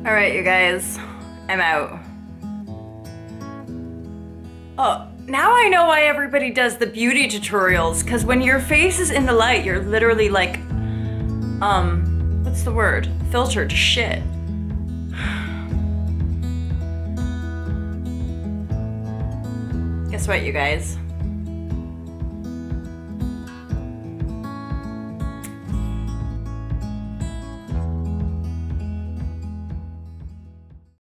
All right, you guys, I'm out. Oh, now I know why everybody does the beauty tutorials, because when your face is in the light, you're literally like, what's the word? Filtered to shit. Guess what, you guys?